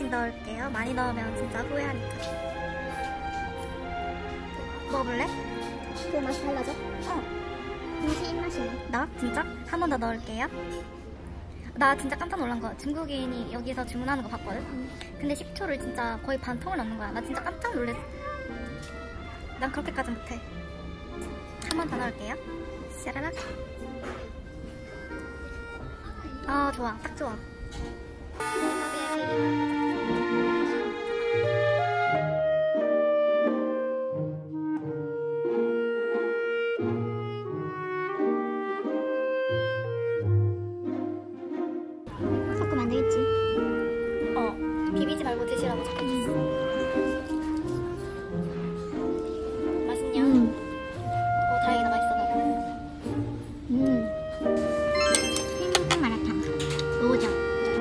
많이 넣을게요. 많이 넣으면 진짜 후회하니까. 먹어볼래? 그 맛이 달라져? 김치 입맛이네. 나? 진짜? 한 번 더 넣을게요. 나 진짜 깜짝 놀란 거야. 중국인이 여기서 주문하는 거 봤거든? 근데 식초를 진짜 거의 반 통을 넣는 거야. 나 진짜 깜짝 놀랐어. 난 그렇게까지 못해. 한 번 더 넣을게요. 샤라락. 아, 좋아. 딱 좋아. 섞으면 안 되겠지? 비비지 말고 드시라고 적혀줬어. 맛있냐? 다행이다. 맛있어. 생명탕 마라탕 노점.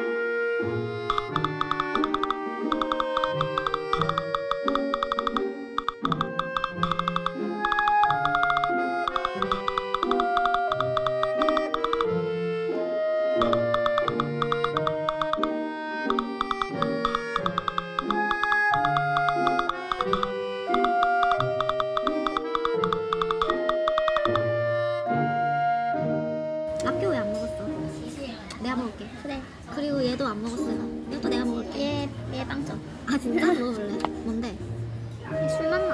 라떼 왜 안 먹었어? 내가 먹을게. 그래. 그리고 얘도 안 먹었어요. 이것도 내가 먹을게. 얘 빵점. 아, 진짜? 먹어볼래? 뭔데? 술 맛나?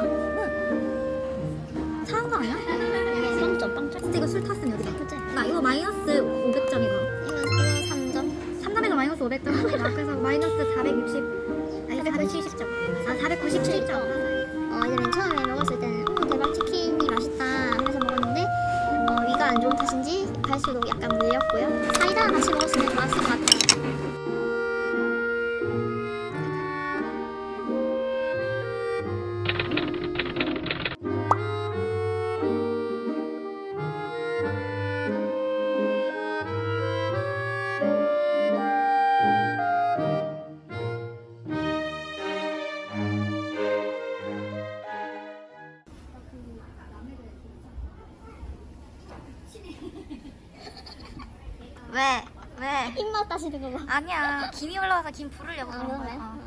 사한 거 아니야? 빵점. 진짜 이거 술 탔으면 어떡해? 그치? 나 이거 마이너스 500점이다. 이거 3점. 3점에서 마이너스 500점이다. 그래서 마이너스 460. 아니, 470점. 아, 497점. 이제 맨 처음에 먹었을 때는 대박 치킨이 맛있다 하면서 먹었는데 위가 안 좋은 탓인지 갈수록 약간 물렸고요. 사이다 같이 먹었으면 좋았을 것 같아요. 왜? 왜? 입맛 따시는 거 봐. 아니야. 김이 올라와서 김 부르려고 그런 그러네. 거야.